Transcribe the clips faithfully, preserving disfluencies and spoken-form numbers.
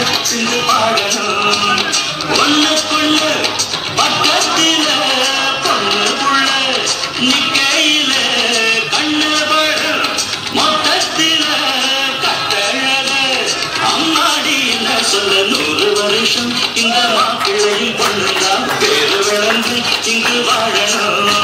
சிந்து பாடணும் ஒண்ணுக்குள்ள பக்கத்தில பொண்ணுக்குள்ள நிக்கையில கண்ணு படம் மொத்தத்தில கட்டழக அம்மாடி என்ன சொல்ல நூறு வருஷம் இந்த மாப்பிள்ளையும் பொண்ணுதான் பேரு விளந்து இங்கு வாழணும்.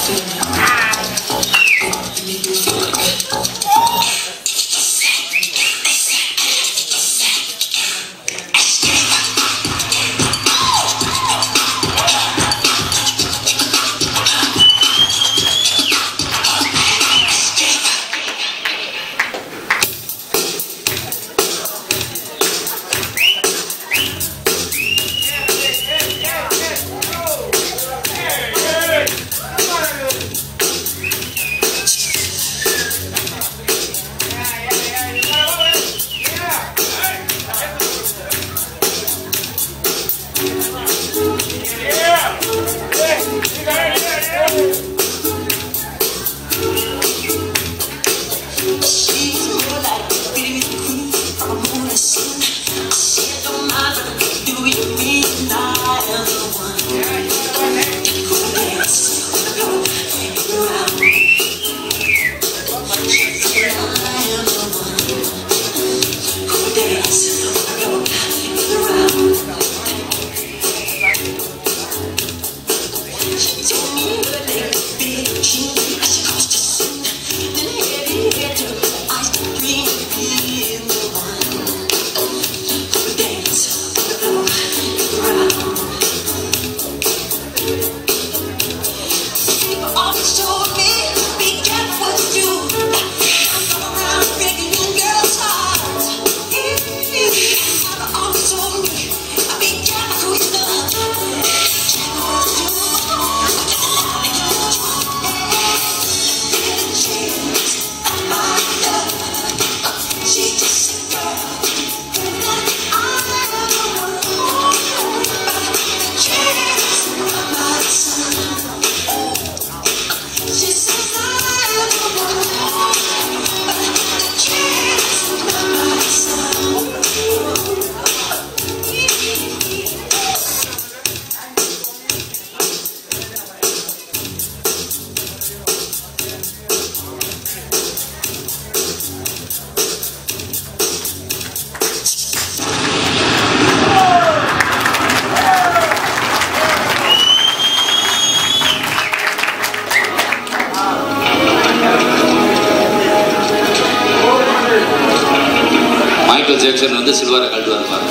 மைக்கேல் ஜாக்சன் வந்து சில்வரை கழட்டு வருவார்.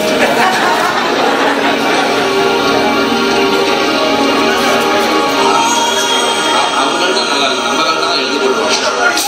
அவங்க கழட்டா நல்லா இருக்கு, நம்ம கழட்டா தான் எழுதி போடுவாங்க.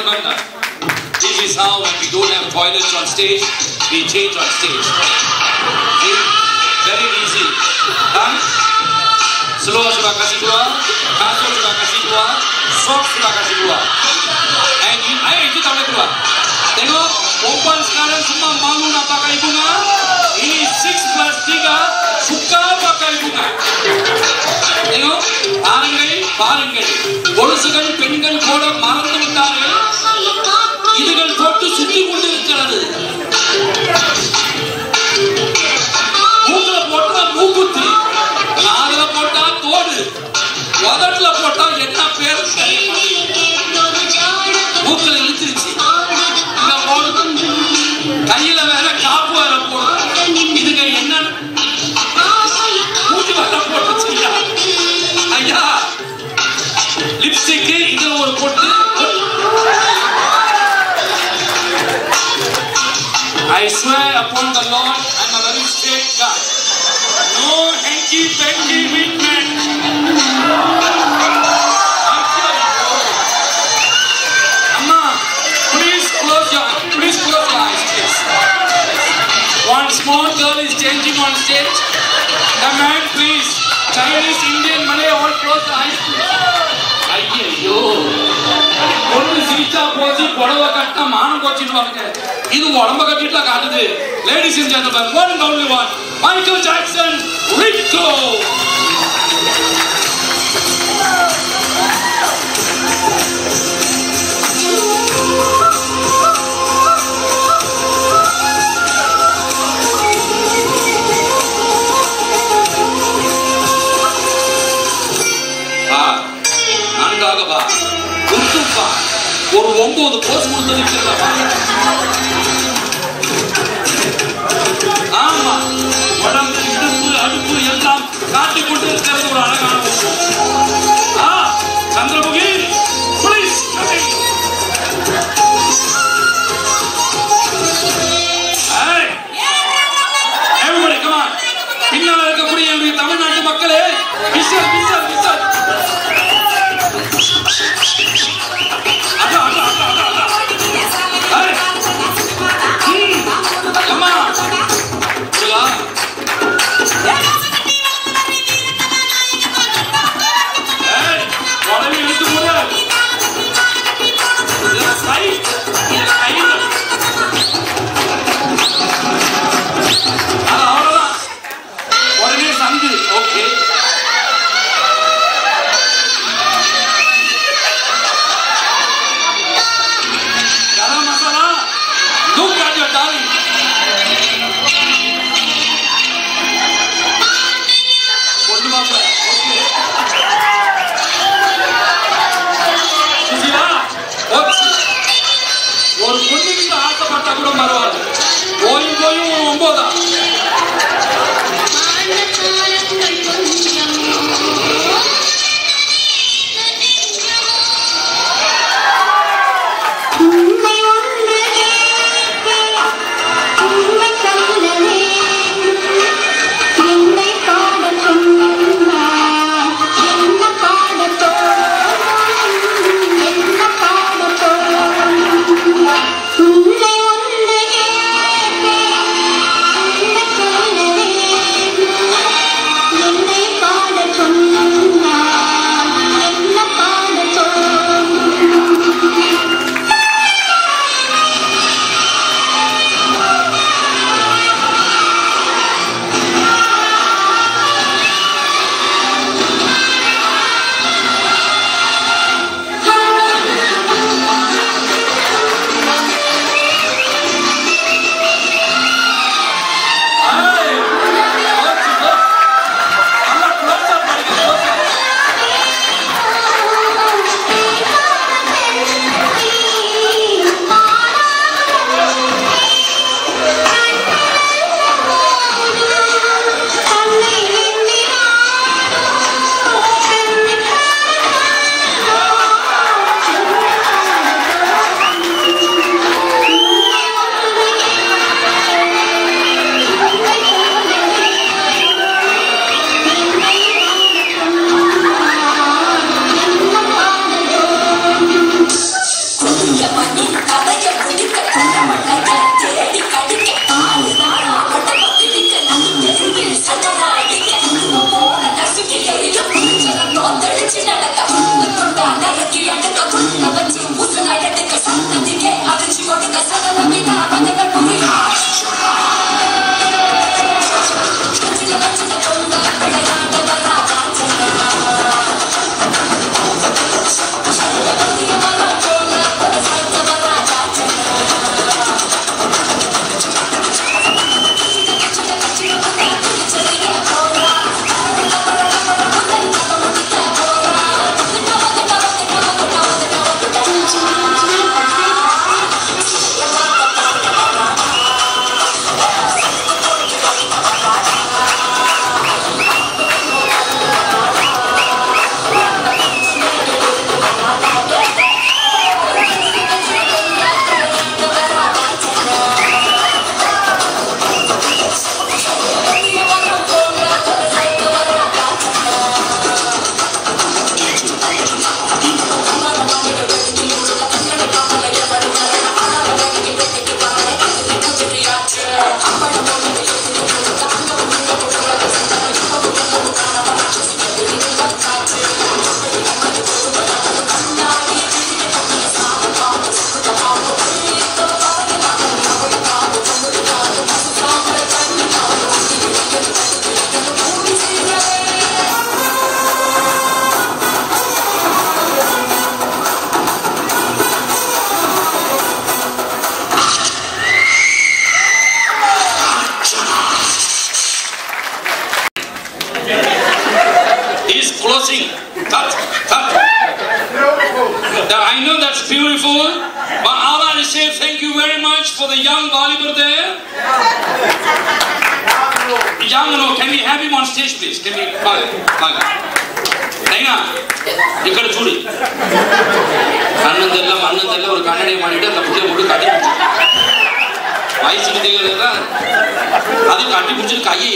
remember, this is how when we don't have toilets on stage, we change on stage. See? Very easy. Done? Slow sudah kasih keluar, kasut sudah kasih keluar, soft sudah kasih keluar. And you, ayo itu tak boleh keluar. Tengok, perempuan sekarang semua malu nak pakai bunga. Ini six plus tiga suka pakai bunga. Tengok, பாருங்கள் பாருங்கள் கொலுசுகள் பெண்கள் போட மறந்து விட்டார்கள். இதுகள் போட்டு சுத்தி கொண்டு இருக்கிறது. மூக்குல போட்டா மூக்குத்தி, காதுல போட்டா தோடு, உதட்டுல போட்டா என்ன பேர் மூக்குல இழுத்துருச்சு. இந்த போடு கையில வேற காப்பு வேற போடு. இதுங்க என்ன மூச்சு வேற போட்டுச்சு. ஐயா லிப்ஸ்டிக் இதுல ஒரு பொட்டு. I swear upon the Lord, I am a very straight guy. No hanky panky treatment. Amma, please close your, please close your eyes, please. One small girl is changing on stage. The man, please. Chinese, Indian, Malay, all close the eyes. ஐயோ ஒன்று சிரிச்சா போச்சு, புடவை கட்ட மானம் போச்சுன்னு பாருங்க. இது உடம்ப கட்டிட்டு காட்டுது. Ladies and gentlemen, one and only one, Michael Jackson, Rico. ஒரு ஒன்பது போஸ் கொடுத்து ஆமா உடம்பு இடுப்பு அடுப்பு எல்லாம் காட்டிக் கொண்டு இருக்கிறது ஒரு அழகான Chandramukhi. Please everybody come on. பின்னால இருக்கக்கூடிய என்னுடைய தமிழ்நாட்டு மக்களே, whistle whistle whistle Come on. Closing. Cut. Cut. I know that's beautiful, but I want to say thank you very much for the young Volleyball there. Young, no, can we have him on stage, please? Can we? Fine. Fine. Naina, you got to do it. Annandella, Annandella, or Kannadi monitor, the Buddha would cut it. Why is it there? Are you cutting Buddha Kaye?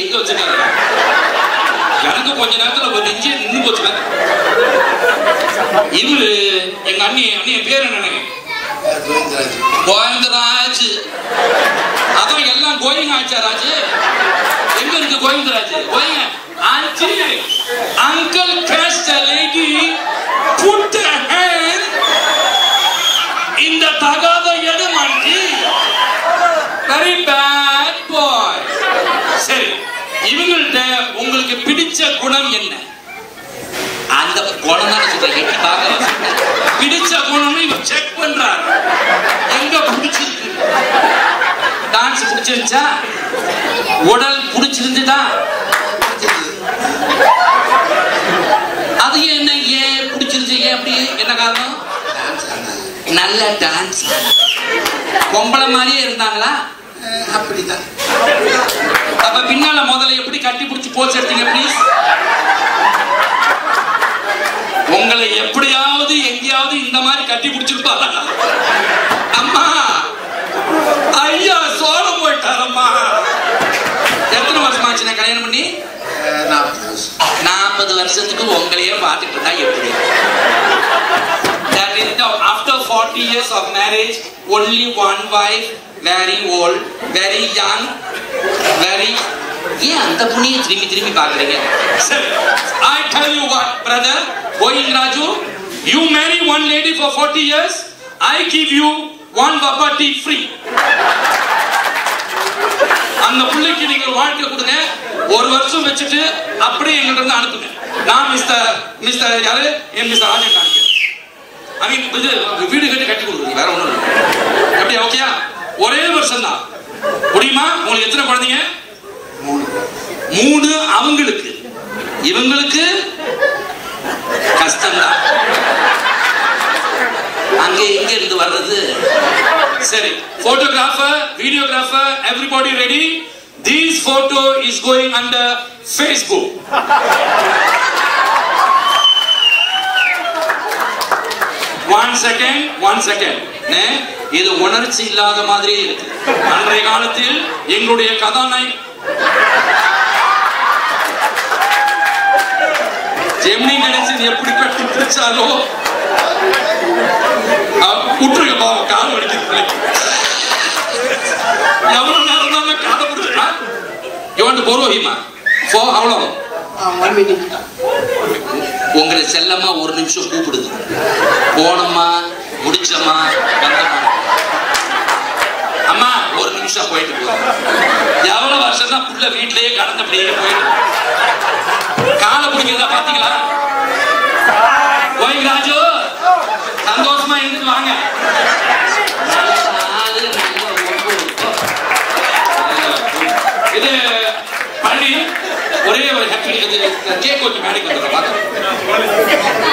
எனக்கு கொஞ்ச நேரத்துல ஒரு நெஞ்சே நின்று போச்சுல. இவரு எங்க அண்ணி அண்ணி பேர் என்ன? கோவிந்தராஜ். அதான் எல்லாம் கோயிங் ஆச்சா ராஜு. எங்க இருக்கு கோவிந்தராஜ்? கோயிங்க. Aunty uncle guest lady put hand இந்த தகாத இடம் ஆண்டி. Very bad boy. சரி, இவங்கள்ட்ட உங்களுக்கு பிடிச்ச குணம் என்ன? அந்த குணம் தான் சொல்றேன். பிடிச்ச குணம்னு இவன் செக் பண்றாரு. எங்க பிடிச்சிருக்கு? டான்ஸ் பிடிச்சிருச்சா? உடல் பிடிச்சிருந்துதா? அது என்ன ஏன் பிடிச்சிருச்சு? ஏன் அப்படி என்ன காரணம்? நல்ல டான்ஸ். பொம்பளை மாதிரியே இருந்தாங்களா? அப்படிதான். அப்ப பின்னால முதல்ல எப்படி கட்டி பிடிச்சு போச்சு எடுத்தீங்க ப்ளீஸ்? உங்களை எப்படியாவது எங்கேயாவது இந்த மாதிரி கட்டி பிடிச்சிருப்பாரா? அம்மா ஐயா சோழம் போயிட்டாரம்மா. எத்தனை வருஷம் ஆச்சு நான் கல்யாணம் பண்ணி? நாற்பது வருஷத்துக்கு உங்களையே பார்த்துட்டு இருந்தா எப்படி? After forty years of marriage, only one wife, very old, very young, very. ஏன் அந்த புண்ணிய திரும்பி திரும்பி பாக்குறீங்க? I tell you what, brother, Goying Raju, you marry one lady for forty years, I give you one baba tea free. அந்த புள்ளைக்கு நீங்க வாழ்க்கை கொடுங்க, ஒரு வருஷம் வச்சுட்டு அப்படியே எங்கிட்ட இருந்து அனுப்புங்க. நான் மிஸ்டர் மிஸ்டர் யாரு என் மிஸ்டர் ராஜன் காணிக்கிறேன். ஐ மீன் இது வீடு கட்டி கட்டி கொடுக்குறீங்க, வேற ஒண்ணும் இல்லை. எப்படியா? ஓகேயா? ஒரே வருஷம் தான் முடியுமா? உங்களுக்கு எத்தனை குழந்தைங்க? மூணு. அவங்களுக்கு இவங்களுக்கு கஷ்டம்தான். அங்கே எங்க இருந்து வர்றது? சரி, photographer, videographer, everybody ready? This photo is going under Facebook. One second, one second. இது உணர்ச்சி இல்லாத மாதிரியே இருக்கு. அன்றைய காலத்தில் எங்களுடைய கதாநாயகி ஜெமினி கணேசன் எப்படி கட்டி பிடிச்சாலோ குற்றுங்க பாவம், கால் வலிக்கிறது. எவ்வளவு நேரம் தான் காதை பிடிச்சா? You want to borrow him? For how long? one minute. உங்களை செல்லமா ஒரு நிமிஷம் கூப்பிடுது. போனம்மா, முடிச்சம்மா, வந்தம்மா. அம்மா தான் புள்ள வீட்டிலேயே கடந்தபடியே போயிடும். காலை பிடிக்கிறதா பாத்தீங்களா? கோயில் ராஜு சந்தோஷமா இருந்துட்டு வாங்க. இது பழனி ஒரே ஒரு கேக் கொஞ்சம் மேடைக்கு வந்து